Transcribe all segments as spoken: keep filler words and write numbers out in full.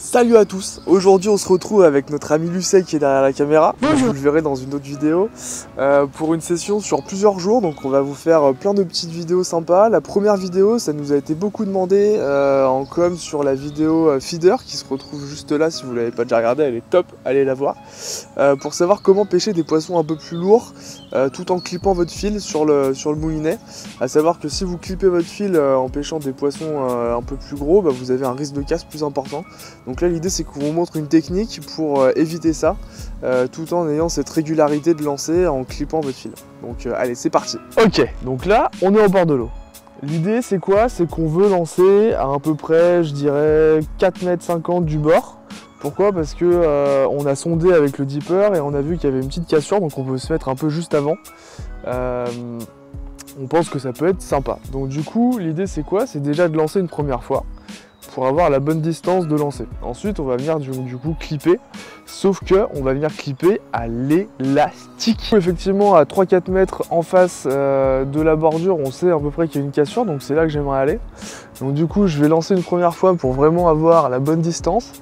Salut à tous, aujourd'hui on se retrouve avec notre ami Lucet qui est derrière la caméra. Bonjour. Vous le verrez dans une autre vidéo euh, pour une session sur plusieurs jours. Donc on va vous faire plein de petites vidéos sympas. La première vidéo, ça nous a été beaucoup demandé euh, en com sur la vidéo feeder qui se retrouve juste là. Si vous l'avez pas déjà regardée, elle est top, allez la voir, euh, pour savoir comment pêcher des poissons un peu plus lourds euh, tout en clippant votre fil sur le, sur le moulinet. À savoir que si vous clippez votre fil euh, en pêchant des poissons euh, un peu plus gros, bah, vous avez un risque de casse plus important. Donc là l'idée c'est qu'on vous montre une technique pour euh, éviter ça, euh, tout en ayant cette régularité de lancer en clippant votre fil. Donc euh, allez, c'est parti. Ok, donc là on est au bord de l'eau. L'idée c'est quoi? C'est qu'on veut lancer à à peu près, je dirais, quatre mètres cinquante du bord. Pourquoi? Parce que euh, on a sondé avec le dipper et on a vu qu'il y avait une petite cassure, donc on peut se mettre un peu juste avant. Euh, on pense que ça peut être sympa. Donc du coup l'idée c'est quoi? C'est déjà de lancer une première fois pour avoir la bonne distance de lancer. Ensuite on va venir du, du coup clipper, sauf que on va venir clipper à l'élastique. Effectivement à trois quatre mètres en face euh, de la bordure, on sait à peu près qu'il y a une cassure, donc c'est là que j'aimerais aller. Donc du coup je vais lancer une première fois pour vraiment avoir la bonne distance.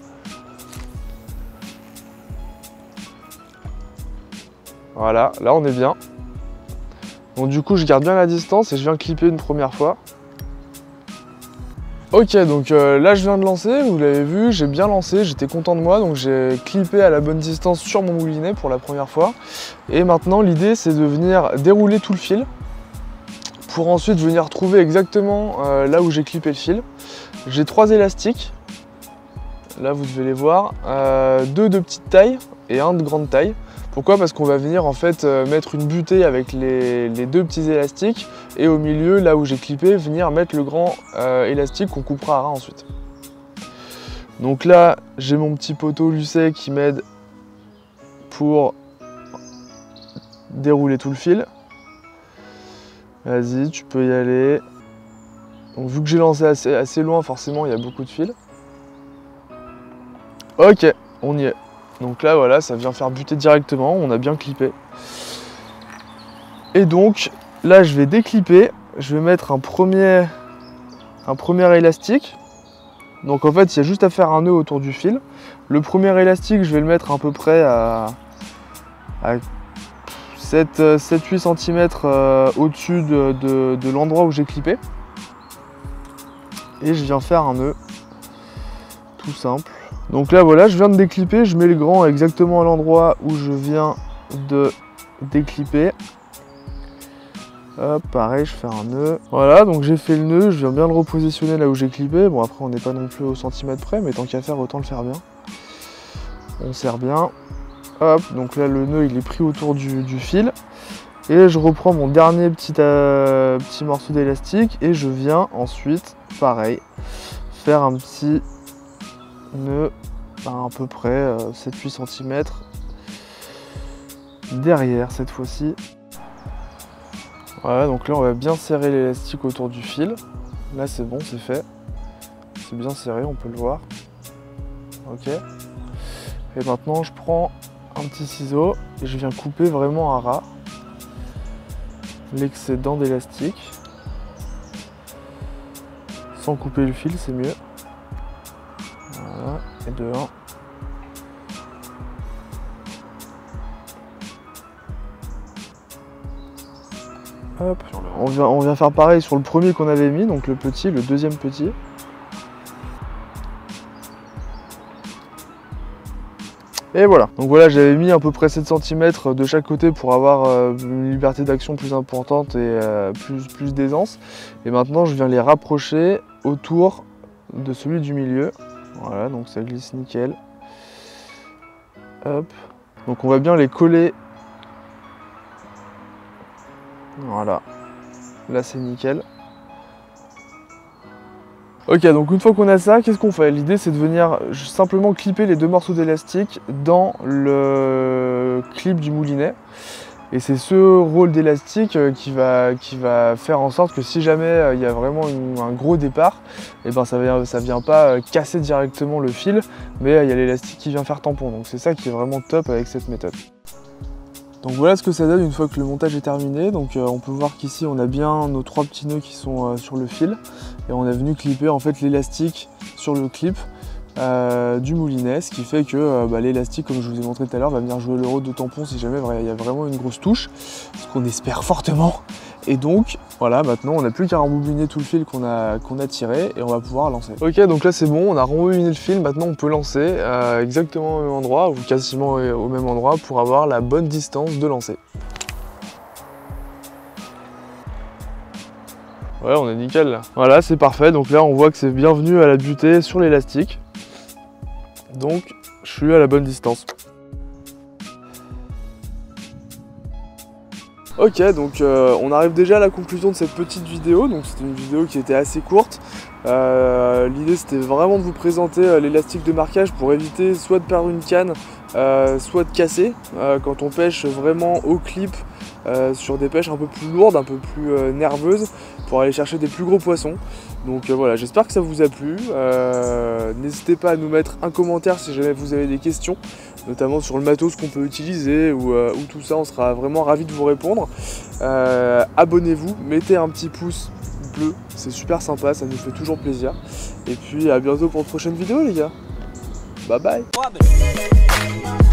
Voilà, là on est bien. Donc du coup je garde bien la distance et je viens clipper une première fois. Ok, donc euh, là je viens de lancer, vous l'avez vu, j'ai bien lancé, j'étais content de moi, donc j'ai clippé à la bonne distance sur mon moulinet pour la première fois. Et maintenant l'idée c'est de venir dérouler tout le fil pour ensuite venir trouver exactement euh, là où j'ai clippé le fil. J'ai trois élastiques, là vous devez les voir, euh, deux de petite taille et un de grande taille. Pourquoi? Parce qu'on va venir en fait euh, mettre une butée avec les, les deux petits élastiques et au milieu, là où j'ai clippé, venir mettre le grand euh, élastique qu'on coupera à ras ensuite. Donc là, j'ai mon petit poteau Lucet qui m'aide pour dérouler tout le fil. Vas-y, tu peux y aller. Donc vu que j'ai lancé assez, assez loin, forcément, il y a beaucoup de fils. Ok, on y est. Donc là voilà, ça vient faire buter directement, on a bien clippé. Et donc là je vais déclipper, je vais mettre un premier, un premier élastique. Donc en fait il y a juste à faire un nœud autour du fil. Le premier élastique je vais le mettre à peu près à, à sept huit centimètres euh, au-dessus de, de, de l'endroit où j'ai clippé. Et je viens faire un nœud tout simple. Donc là voilà, je viens de déclipper, je mets le grand exactement à l'endroit où je viens de déclipper. Hop, pareil, je fais un nœud. Voilà, donc j'ai fait le nœud, je viens bien le repositionner là où j'ai clippé. Bon après on n'est pas non plus au centimètre près, mais tant qu'à faire, autant le faire bien. On serre bien. Hop, donc là le nœud il est pris autour du, du fil. Et je reprends mon dernier petit, euh, petit morceau d'élastique et je viens ensuite, pareil, faire un petit nœud à peu près euh, sept huit centimètres derrière cette fois-ci. Voilà, donc là on va bien serrer l'élastique autour du fil. Là c'est bon, c'est fait. C'est bien serré, on peut le voir. Ok. Et maintenant je prends un petit ciseau et je viens couper vraiment à ras l'excédent d'élastique. Sans couper le fil, c'est mieux. Voilà, et de un. Hop, on vient, on vient faire pareil sur le premier qu'on avait mis, donc le petit, le deuxième petit. Et voilà, donc voilà, j'avais mis à peu près sept centimètres de chaque côté pour avoir euh, une liberté d'action plus importante et euh, plus, plus d'aisance. Et maintenant, je viens les rapprocher autour de celui du milieu. Voilà, donc ça glisse nickel. Hop. Donc on va bien les coller. Voilà. Là c'est nickel. Ok, donc une fois qu'on a ça, qu'est-ce qu'on fait? L'idée c'est de venir simplement clipper les deux morceaux d'élastique dans le clip du moulinet. Et c'est ce rôle d'élastique qui va, qui va faire en sorte que si jamais il y a vraiment une, un gros départ, et ben ça ne ça vient pas casser directement le fil, mais il y a l'élastique qui vient faire tampon. Donc c'est ça qui est vraiment top avec cette méthode. Donc voilà ce que ça donne une fois que le montage est terminé. Donc euh, on peut voir qu'ici on a bien nos trois petits nœuds qui sont euh, sur le fil. Et on est venu clipper en fait l'élastique sur le clip euh, du moulinet, ce qui fait que euh, bah, l'élastique, comme je vous ai montré tout à l'heure, va venir jouer le rôle de tampon si jamais il y a vraiment une grosse touche, ce qu'on espère fortement. Et donc voilà, maintenant on n'a plus qu'à rembobiner tout le fil qu'on a, qu'on a tiré et on va pouvoir lancer. Ok, donc là c'est bon, on a rembobiné le fil, maintenant on peut lancer euh, exactement au même endroit ou quasiment au même endroit pour avoir la bonne distance de lancer. Ouais, on est nickel là. Voilà, c'est parfait, donc là on voit que c'est bienvenu à la butée sur l'élastique. Donc je suis à la bonne distance. Ok, donc euh, on arrive déjà à la conclusion de cette petite vidéo. Donc c'était une vidéo qui était assez courte. Euh, L'idée c'était vraiment de vous présenter euh, l'élastique de marquage pour éviter soit de perdre une canne, euh, soit de casser euh, quand on pêche vraiment au clip euh, sur des pêches un peu plus lourdes, un peu plus euh, nerveuses, pour aller chercher des plus gros poissons. Donc euh, voilà, j'espère que ça vous a plu. Euh, N'hésitez pas à nous mettre un commentaire si jamais vous avez des questions, notamment sur le matos qu'on peut utiliser ou, euh, ou tout ça, on sera vraiment ravis de vous répondre. Euh, Abonnez-vous, mettez un petit pouce bleu, c'est super sympa, ça nous fait toujours plaisir. Et puis à bientôt pour de prochaines vidéos les gars. Bye bye.